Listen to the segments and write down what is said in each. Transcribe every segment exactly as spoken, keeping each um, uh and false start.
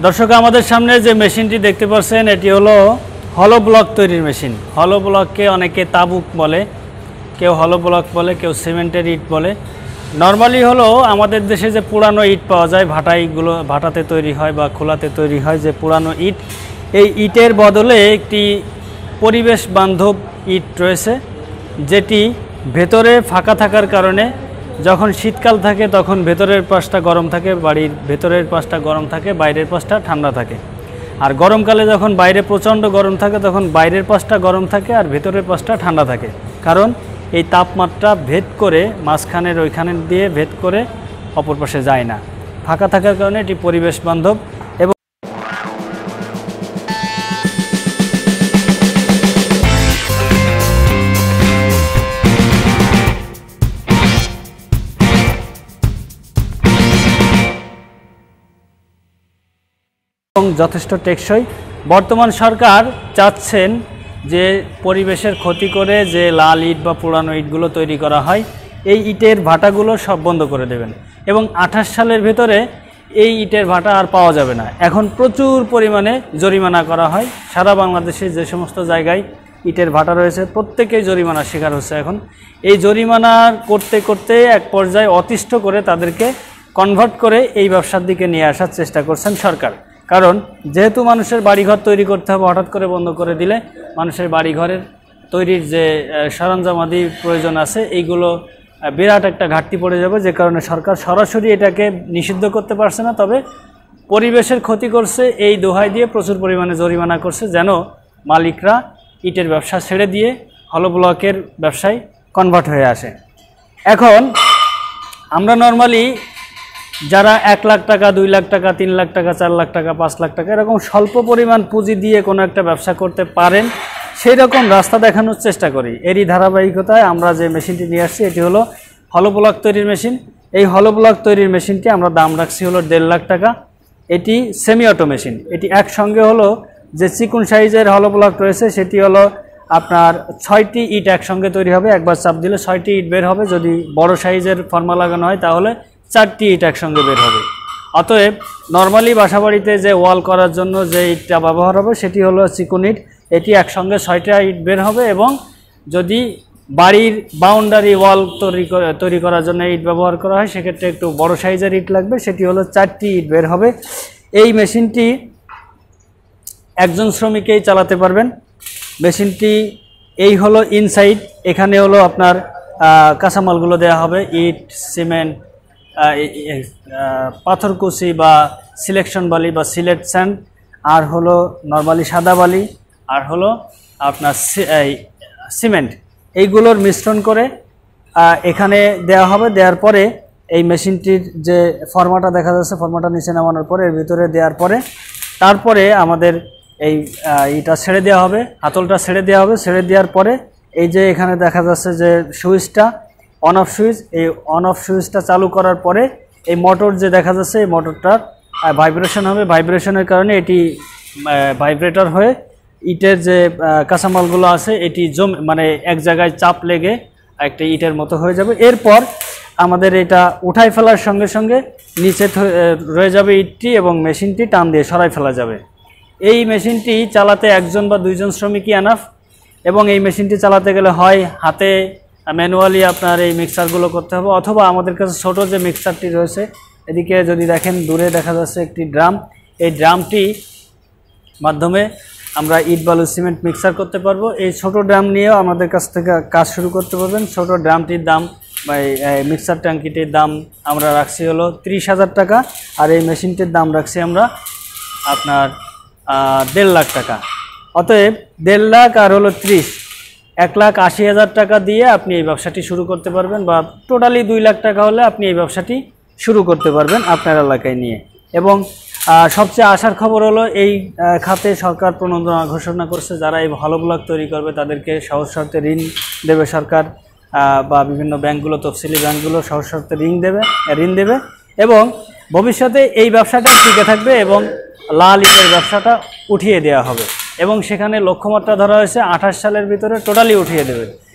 দর্শক আমাদের সামনে যে মেশিনটি দেখতে পাচ্ছেন এটি হলো হলো ব্লক তৈরির মেশিন। হলো ব্লককে অনেকে তাবুক বলে, কেউ হলো ব্লক বলে, কেউ সিমেন্টের ইট বলে। নর্মালি হলো আমাদের দেশে যে পুরানো ইট পাওয়া যায়, ভাটাইগুলো ভাটাতে তৈরি হয় বা খোলাতে তৈরি হয় যে পুরানো ইট, এই ইটের বদলে একটি পরিবেশ বান্ধব ইট রয়েছে, যেটি ভেতরে ফাঁকা থাকার কারণে যখন শীতকাল থাকে তখন ভেতরের পাশটা গরম থাকে, বাড়ির ভেতরের পাশটা গরম থাকে, বাইরের পাশটা ঠান্ডা থাকে। আর গরমকালে যখন বাইরে প্রচণ্ড গরম থাকে তখন বাইরের পাশটা গরম থাকে আর ভেতরের পাশটা ঠান্ডা থাকে, কারণ এই তাপমাত্রা ভেদ করে মাঝখানের ওইখানে দিয়ে ভেদ করে অপর পাশে যায় না। ফাঁকা থাকার কারণে এটি পরিবেশ বান্ধব। এবং যথেষ্ট টেকসই। বর্তমান সরকার চাচ্ছেন যে পরিবেশের ক্ষতি করে যে লাল ইট বা পুরানো ইটগুলো তৈরি করা হয়, এই ইটের ভাটাগুলো সব বন্ধ করে দেবেন এবং আঠাশ সালের ভেতরে এই ইটের ভাটা আর পাওয়া যাবে না। এখন প্রচুর পরিমাণে জরিমানা করা হয়। সারা বাংলাদেশে যে সমস্ত জায়গায় ইটের ভাটা রয়েছে প্রত্যেকেই জরিমানার শিকার হচ্ছে। এখন এই জরিমানা করতে করতে এক পর্যায়ে অতিষ্ঠ করে তাদেরকে কনভার্ট করে এই ব্যবসার দিকে নিয়ে আসার চেষ্টা করছেন সরকার। কারণ যেহেতু মানুষের বাড়িঘর তৈরি করতে হবে, হঠাৎ করে বন্ধ করে দিলে মানুষের বাড়িঘরের তৈরির যে সরঞ্জামাদি প্রয়োজন আছে এইগুলো বিরাট একটা ঘাটতি পড়ে যাবে, যে কারণে সরকার সরাসরি এটাকে নিষিদ্ধ করতে পারছে না, তবে পরিবেশের ক্ষতি করছে এই দোহাই দিয়ে প্রচুর পরিমাণে জরিমানা করছে, যেন মালিকরা ইটের ব্যবসা ছেড়ে দিয়ে হলো ব্লকের ব্যবসায় কনভার্ট হয়ে আসে। এখন আমরা নর্মালি যারা এক লাখ টাকা, দুই লাখ টাকা, তিন লাখ টাকা, চার লাখ টাকা, পাঁচ লাখ টাকা এরকম স্বল্প পরিমাণ পুঁজি দিয়ে কোনো একটা ব্যবসা করতে পারেন, সেই রকম রাস্তা দেখানোর চেষ্টা করি। এরই ধারাবাহিকতায় আমরা যে মেশিনটি নিয়ে আসছি এটি হলো হলো ব্লক তৈরির মেশিন। এই হলো ব্লক তৈরির মেশিনটি আমরা দাম রাখছি হলো দেড় লাখ টাকা। এটি সেমি অটো মেশিন। এটি একসঙ্গে হলো যে চিকুন সাইজের হলো ব্লক রয়েছে সেটি হলো আপনার ছয়টি ইট একসঙ্গে তৈরি হবে। একবার চাপ দিলে ছয়টি ইট বের হবে। যদি বড় সাইজের ফর্মা লাগানো হয় তাহলে চারটি ইট একসঙ্গে বের হবে। অতএব নর্মালি বাসাবাড়িতে যে ওয়াল করার জন্য যে ইটটা ব্যবহার হবে সেটি হলো চিকুন ইট। এটি একসঙ্গে ছয়টা ইট বের হবে এবং যদি বাড়ির বাউন্ডারি ওয়াল তৈরি তৈরি করার জন্য ইট ব্যবহার করা হয় সেক্ষেত্রে একটু বড় সাইজের ইট লাগবে, সেটি হলো চারটি ইট বের হবে। এই মেশিনটি একজন শ্রমিকেই চালাতে পারবেন। মেশিনটি এই হলো ইনসাইড। এখানে হলো আপনার কাঁচামালগুলো দেওয়া হবে, ইট, সিমেন্ট, পাথরকুচি বা সিলেকশন বালি বা সিলেট স্যান্ড, আর হলো নরমালি সাদা বালি, আর হলো আপনার সিমেন্ট, এইগুলোর মিশ্রণ করে এখানে দেওয়া হবে। দেওয়ার পরে এই মেশিনটির যে ফর্মাটা দেখা যাচ্ছে, ফর্মাটা নিচে নামানোর পরে এর ভিতরে দেওয়ার পরে তারপরে আমাদের এই এটা ছেড়ে দেওয়া হবে, হাতলটা ছেড়ে দেওয়া হবে। ছেড়ে দেওয়ার পরে এই যে এখানে দেখা যাচ্ছে যে সুইচটা অন অফ সুইচ, এই অন অফ সুইচটা চালু করার পরে এই মোটর যে দেখা যাচ্ছে এই মোটরটার ভাইব্রেশন হবে। ভাইব্রেশনের কারণে এটি ভাইব্রেটর হয়ে ইটের যে কাঁচামালগুলো আছে এটি জম মানে এক জায়গায় চাপ লেগে একটা ইটের মতো হয়ে যাবে। এরপর আমাদের এটা উঠাই ফেলার সঙ্গে সঙ্গে নিচে রয়ে যাবে ইটটি এবং মেশিনটি টান দিয়ে সরাই ফেলা যাবে। এই মেশিনটি চালাতে একজন বা দুইজন শ্রমিকই এনাফ। এবং এই মেশিনটি চালাতে গেলে হয় হাতে ম্যানুয়ালি আপনার এই মিক্সারগুলো করতে হবে, অথবা আমাদের কাছে ছোট যে মিক্সারটি রয়েছে, এদিকে যদি দেখেন দূরে দেখা যাচ্ছে একটি ড্রাম, এই ড্রামটি মাধ্যমে আমরা ইট বালু সিমেন্ট মিক্সার করতে পারবো। এই ছোট ড্রাম নিয়েও আমাদের কাছ থেকে কাজ শুরু করতে পারবেন। ছোট ড্রামটির দাম বা এই মিক্সার ট্যাঙ্কিটির দাম আমরা রাখছি হলো ত্রিশ হাজার টাকা, আর এই মেশিনটির দাম রাখছি আমরা আপনার দেড় লাখ টাকা। অতএব দেড় লাখ আর হলো ত্রিশ, এক লাখ আশি হাজার টাকা দিয়ে আপনি এই ব্যবসাটি শুরু করতে পারবেন, বা টোটালি দুই লাখ টাকা হলে আপনি এই ব্যবসাটি শুরু করতে পারবেন আপনার এলাকায় নিয়ে। এবং সবচেয়ে আশার খবর হলো এই খাতে সরকার প্রণোদনা ঘোষণা করছে, যারা এই হলো ব্লক তৈরি করবে তাদেরকে সহজ শর্তে ঋণ দেবে সরকার, বা বিভিন্ন ব্যাংকগুলো, তফসিলি ব্যাংকগুলো সহজ শর্তে ঋণ দেবে ঋণ দেবে এবং ভবিষ্যতে এই ব্যবসাটা টিকে থাকবে এবং লাল ইটের ব্যবসাটা উঠিয়ে দেওয়া হবে। এবং সেখানে লক্ষ্যমাত্রা ধরা হয়েছে আঠাশ সালের ভিতরে টোটালি উঠিয়ে দেবে।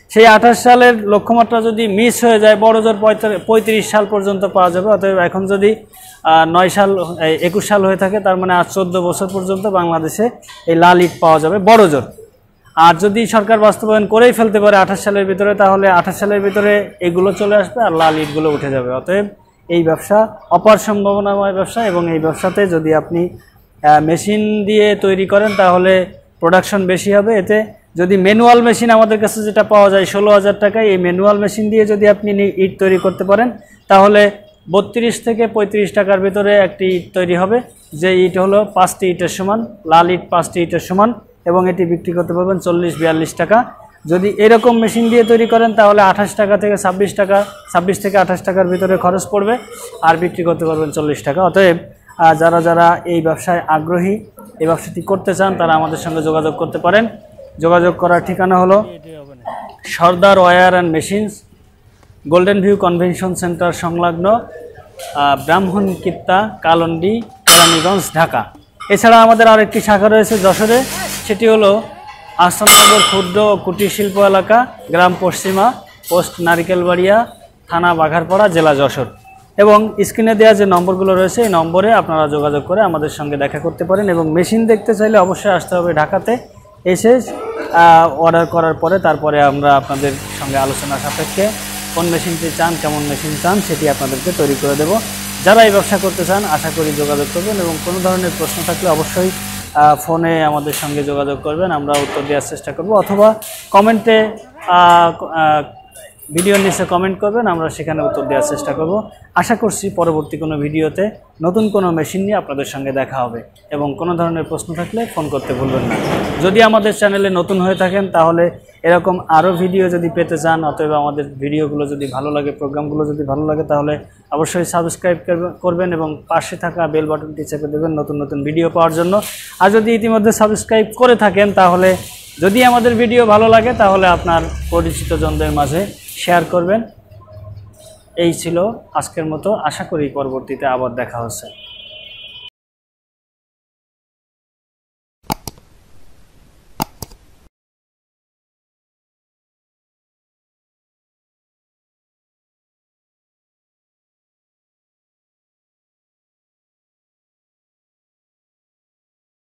সেই আঠাশ সালের লক্ষ্যমাত্রা যদি মিস হয়ে যায় বড় জোর পঁয়ত্রিশ সাল পর্যন্ত পাওয়া যাবে। অতএব এখন যদি নয় সাল একুশ সাল হয়ে থাকে, তার মানে আজ চোদ্দ বছর পর্যন্ত বাংলাদেশে এই লাল ইট পাওয়া যাবে বড় জোর। আর যদি সরকার বাস্তবায়ন করেই ফেলতে পারে আঠাশ সালের ভিতরে, তাহলে আঠাশ সালের ভিতরে এগুলো চলে আসবে আর লাল ইটগুলো উঠে যাবে। অতএব এই ব্যবসা অপার সম্ভাবনাময় ব্যবসা, এবং এই ব্যবসাতে যদি আপনি মেশিন দিয়ে তৈরি করেন তাহলে প্রোডাকশন বেশি হবে। এতে যদি ম্যানুয়াল মেশিন আমাদের কাছে যেটা পাওয়া যায় ষোলো হাজার টাকায়, এই ম্যানুয়াল মেশিন দিয়ে যদি আপনি ইট তৈরি করতে পারেন তাহলে বত্রিশ থেকে পঁয়ত্রিশ টাকার ভিতরে একটি ইট তৈরি হবে, যে ইট হলো পাঁচটি ইটের সমান, লাল ইট পাঁচটি ইটের সমান, এবং এটি বিক্রি করতে পারবেন চল্লিশ বিয়াল্লিশ টাকা। যদি এরকম মেশিন দিয়ে তৈরি করেন তাহলে আঠাশ টাকা থেকে ছাব্বিশ টাকা ছাব্বিশ থেকে আঠাশ টাকার ভিতরে খরচ পড়বে, আর বিক্রি করতে পারবেন চল্লিশ টাকা। অতএব যারা যারা এই ব্যবসায় আগ্রহী, এই ব্যবসাটি করতে চান, তারা আমাদের সঙ্গে যোগাযোগ করতে পারেন। যোগাযোগ করার ঠিকানা হলো Sardar wire and machines, golden view convention centre সংলগ্ন, ব্রাহ্মণকিত্তা, কালন্ডি, কেরানীগঞ্জ, ঢাকা। এছাড়া আমাদের আরেকটি শাখা রয়েছে যশোরে, সেটি হলো আহসাননগর ক্ষুদ্র ও কুটির শিল্প এলাকা, গ্রাম পশ্চিমা, পোস্ট নারিকেলবাড়িয়া, থানা বাঘারপাড়া, জেলা যশোর। এবং স্ক্রিনে দেওয়া যে নম্বরগুলো রয়েছে এই নম্বরে আপনারা যোগাযোগ করে আমাদের সঙ্গে দেখা করতে পারেন। এবং মেশিন দেখতে চাইলে অবশ্যই আসতে হবে ঢাকাতে। এসে অর্ডার করার পরে তারপরে আমরা আপনাদের সঙ্গে আলোচনা সাপেক্ষে কোন মেশিনটি চান, কেমন মেশিন চান, সেটি আপনাদেরকে তৈরি করে দেব। যারা এই ব্যবসা করতে চান আশা করি যোগাযোগ করবেন, এবং কোনো ধরনের প্রশ্ন থাকলে অবশ্যই ফোনে আমাদের সঙ্গে যোগাযোগ করবেন, আমরা উত্তর দেওয়ার চেষ্টা করব, অথবা কমেন্টে ভিডিওর নিচে কমেন্ট করবেন, আমরা সেখানে উত্তর দেওয়ার চেষ্টা করব। আশা করছি পরবর্তী কোনো ভিডিওতে নতুন কোনো মেশিন নিয়ে আপনাদের সঙ্গে দেখা হবে, এবং কোনো ধরনের প্রশ্ন থাকলে ফোন করতে ভুলবেন না। যদি আমাদের চ্যানেলে নতুন হয়ে থাকেন তাহলে এরকম আরও ভিডিও যদি পেতে চান, অথবা আমাদের ভিডিওগুলো যদি ভালো লাগে, প্রোগ্রামগুলো যদি ভালো লাগে, তাহলে অবশ্যই সাবস্ক্রাইব করবেন এবং পাশে থাকা বেল বাটনটি চেপে দেবেন নতুন নতুন ভিডিও পাওয়ার জন্য। আর যদি ইতিমধ্যে সাবস্ক্রাইব করে থাকেন তাহলে যদি আমাদের ভিডিও ভালো লাগে তাহলে আপনার পরিচিত জনদের মাঝে শেয়ার করবেন। এই ছিল আজকের মতো, আশা করি পরবর্তীতে আবার দেখা হচ্ছে।